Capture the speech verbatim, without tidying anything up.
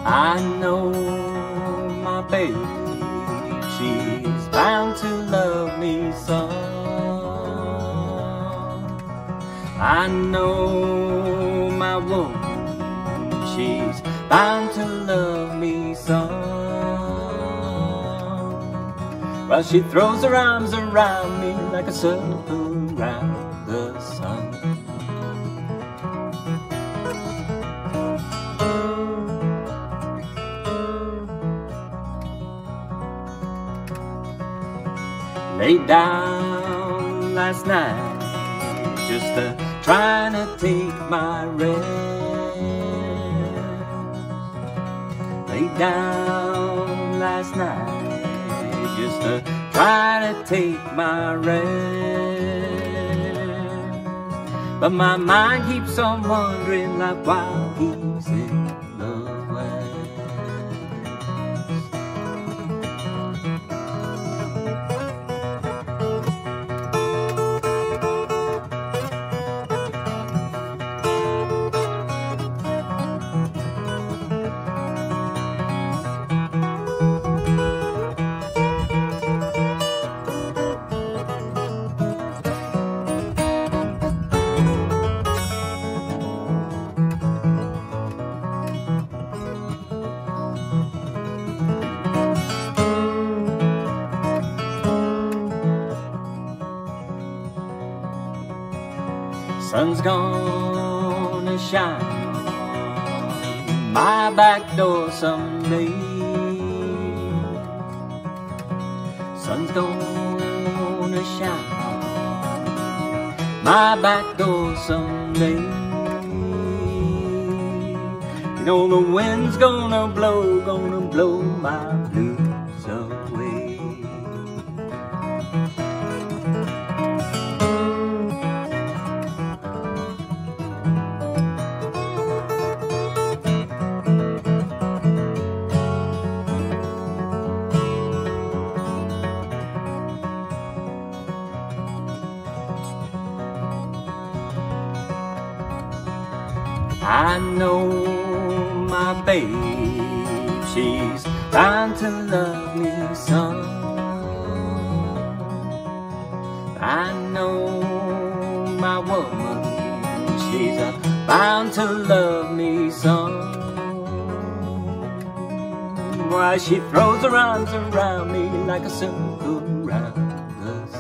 I know my baby, she's bound to love me some. I know my woman, she's bound to love me some. Well, she throws her arms around me like a circle around the sun. Laid down last night, just uh, trying to take my rest. Laid down last night, just uh, trying to take my rest. But my mind keeps on wandering like wild geese in the west. Sun's gonna shine on my back door someday. Sun's gonna shine on my back door someday. You know the wind's gonna blow, gonna blow my blues away. I know my babe, she's bound to love me some. I know my woman, she's bound to love me some. Why, she throws her arms around me like a circle around the sun.